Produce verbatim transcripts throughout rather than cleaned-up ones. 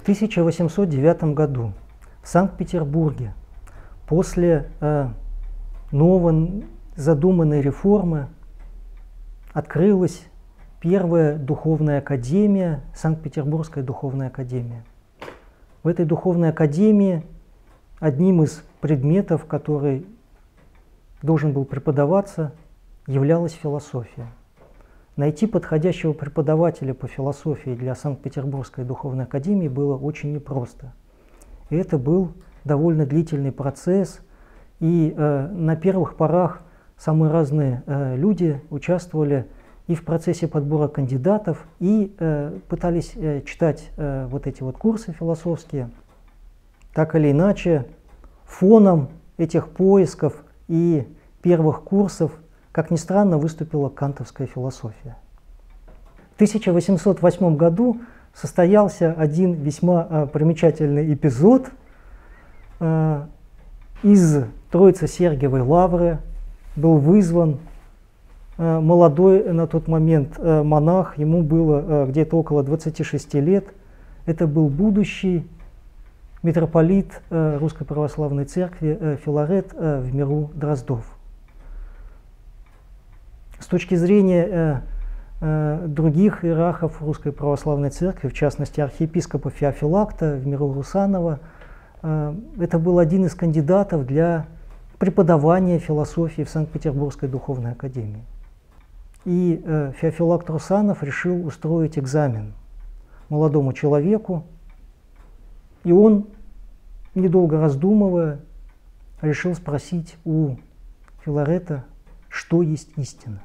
тысяча восемьсот девятом году в Санкт-Петербурге после э, ново задуманной реформы открылась первая духовная академия, Санкт-Петербургская духовная академия. В этой духовной академии одним из предметов, который должен был преподаваться, являлась философия. Найти подходящего преподавателя по философии для Санкт-Петербургской духовной академии было очень непросто. И это был довольно длительный процесс, и э, на первых порах самые разные э, люди участвовали и в процессе подбора кандидатов, и э, пытались э, читать э, вот эти вот курсы философские. Так или иначе, фоном этих поисков и первых курсов, как ни странно, выступила кантовская философия. В тысяча восемьсот восьмом году состоялся один весьма э, примечательный эпизод. Э, из Троице-Сергиевой лавры был вызван э, молодой на тот момент э, монах, ему было э, где-то около двадцати шести лет. Это был будущий митрополит э, Русской Православной Церкви э, Филарет э, в миру Дроздов. С точки зрения э, э, других иерархов Русской Православной Церкви, в частности архиепископа Феофилакта в миру Русанова, э, это был один из кандидатов для преподавания философии в Санкт-Петербургской духовной академии. И э, Феофилакт Русанов решил устроить экзамен молодому человеку, и он, недолго раздумывая, решил спросить у Филарета, что есть истина.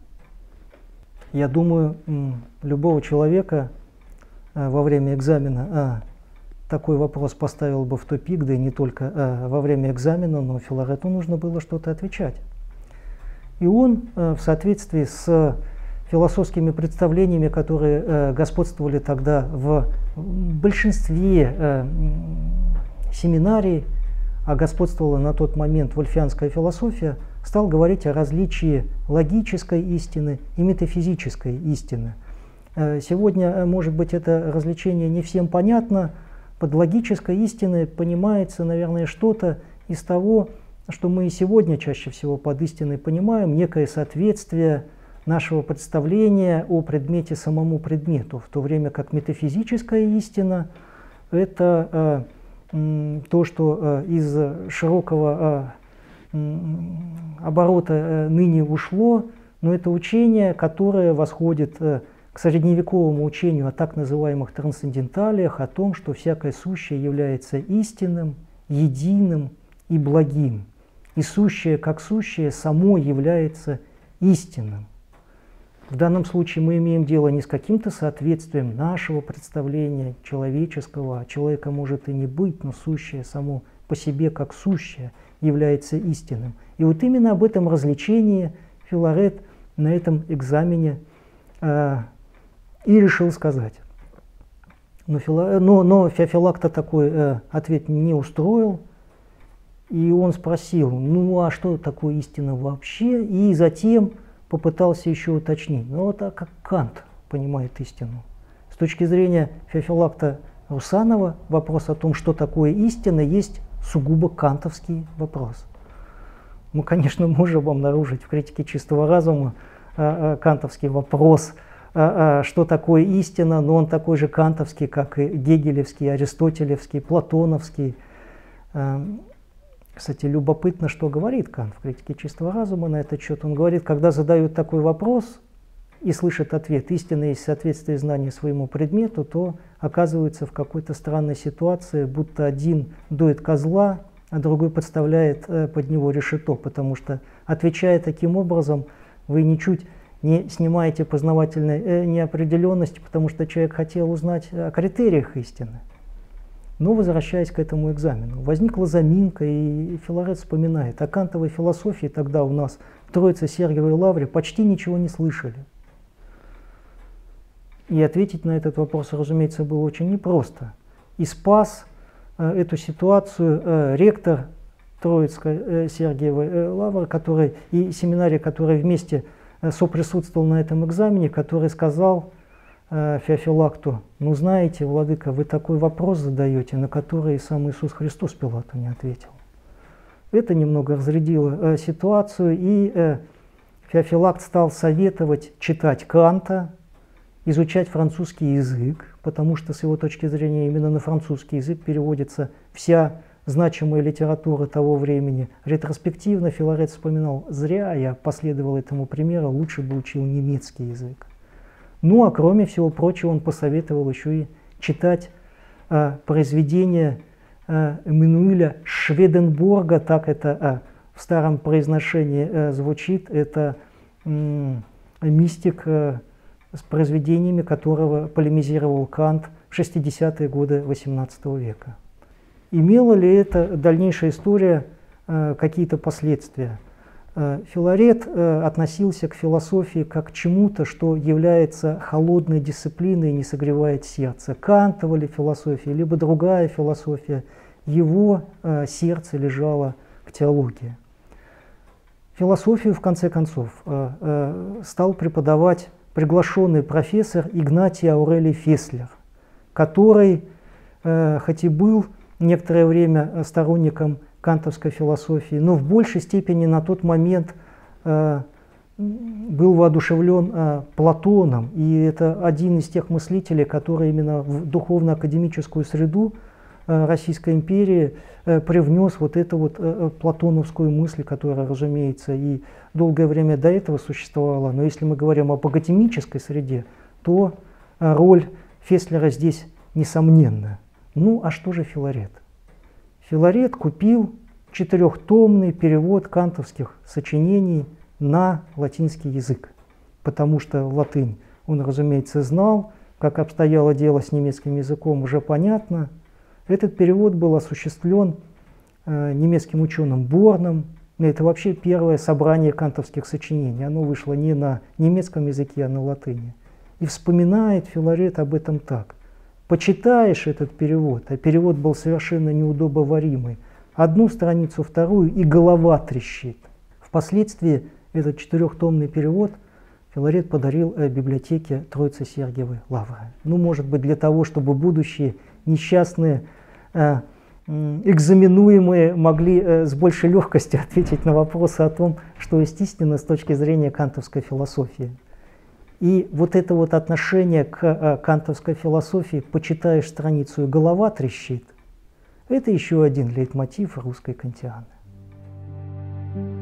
Я думаю, любого человека во время экзамена такой вопрос поставил бы в тупик, да и не только во время экзамена, но Филарету нужно было что-то отвечать. И он в соответствии с философскими представлениями, которые господствовали тогда в большинстве семинарий, а господствовала на тот момент вольфианская философия, стал говорить о различии логической истины и метафизической истины. Сегодня, может быть, это развлечение не всем понятно. Под логической истиной понимается, наверное, что-то из того, что мы и сегодня чаще всего под истиной понимаем, некое соответствие нашего представления о предмете самому предмету, в то время как метафизическая истина – это э, то, что э, из широкого э, оборота э, ныне ушло, но это учение, которое восходит э, к средневековому учению о так называемых трансценденталиях, о том, что всякое сущее является истинным, единым и благим, и сущее как сущее само является истинным. В данном случае мы имеем дело не с каким-то соответствием нашего представления человеческого, а человека может и не быть, но сущее само по себе как сущее является истинным. И вот именно об этом развлечении Филарет на этом экзамене э, и решил сказать. Но, Фила, но, но Феофилакта такой э, ответ не устроил, и он спросил, ну а что такое истина вообще, и затем попытался еще уточнить, ну вот а как Кант понимает истину. С точки зрения Феофилакта Русанова вопрос о том, что такое истина, есть сугубо кантовский вопрос. Мы, конечно, можем обнаружить в критике чистого разума а, а, кантовский вопрос, а, а, что такое истина, но он такой же кантовский, как и гегелевский, аристотелевский, платоновский. А, Кстати, любопытно, что говорит Кант в критике чистого разума на этот счет. Он говорит, когда задают такой вопрос и слышат ответ, истина есть соответствие знания своему предмету, то оказывается в какой-то странной ситуации, будто один дует козла, а другой подставляет э, под него решето, потому что, отвечая таким образом, вы ничуть не снимаете познавательной э, неопределенности, потому что человек хотел узнать о критериях истины. Но, возвращаясь к этому экзамену, возникла заминка, и Филарет вспоминает, о кантовой философии тогда у нас в Троице-Сергиевой лавре почти ничего не слышали. И ответить на этот вопрос, разумеется, было очень непросто. И спас э, эту ситуацию э, ректор Троице-Сергиевой э, лавры, который, и семинарий, который вместе э, соприсутствовал на этом экзамене, который сказал, Феофилакту: ну знаете, владыка, вы такой вопрос задаете, на который сам Иисус Христос Пилату не ответил. Это немного разрядило ситуацию, и Феофилакт стал советовать читать Канта, изучать французский язык, потому что с его точки зрения именно на французский язык переводится вся значимая литература того времени. Ретроспективно Филарет вспоминал: зря я последовал этому примеру, лучше бы учил немецкий язык. Ну а кроме всего прочего он посоветовал еще и читать э, произведения э, Эммануэля Шведенборга, так это э, в старом произношении э, звучит, это э, мистик, э, с произведениями которого полемизировал Кант в шестидесятые годы восемнадцатого века. Имела ли эта дальнейшая история э, какие-то последствия? Э, Филарет э, относился к философии как к чему-то, что является холодной дисциплиной и не согревает сердце. Кантова ли философия, либо другая философия, его э, сердце лежало к теологии. Философию, в конце концов, э, э, стал преподавать приглашенный профессор Игнатий Аурелий Феслер, который, э, хоть и был некоторое время сторонником кантовской философии, но в большей степени на тот момент э, был воодушевлен э, Платоном. И это один из тех мыслителей, который именно в духовно-академическую среду э, Российской империи э, привнес вот эту вот э, платоновскую мысль, которая, разумеется, и долгое время до этого существовала. Но если мы говорим об академической среде, то э, роль Феслера здесь несомненна. Ну, а что же Филарет? Филарет купил четырехтомный перевод кантовских сочинений на латинский язык, потому что латынь он, разумеется, знал, как обстояло дело с немецким языком, уже понятно. Этот перевод был осуществлен э, немецким ученым Борном. Это вообще первое собрание кантовских сочинений. Оно вышло не на немецком языке, а на латыни. И вспоминает Филарет об этом так. Почитаешь этот перевод, а перевод был совершенно неудобоваримый, одну страницу, вторую, и голова трещит. Впоследствии этот четырехтомный перевод Филарет подарил библиотеке Троицы Сергиевой Лавры. Ну, может быть, для того, чтобы будущие несчастные э, экзаменуемые могли э, с большей легкостью ответить на вопросы о том, что есть истина с точки зрения кантовской философии. И вот это вот отношение к э, кантовской философии, почитаешь страницу и голова трещит, это еще один лейтмотив русской кантианы.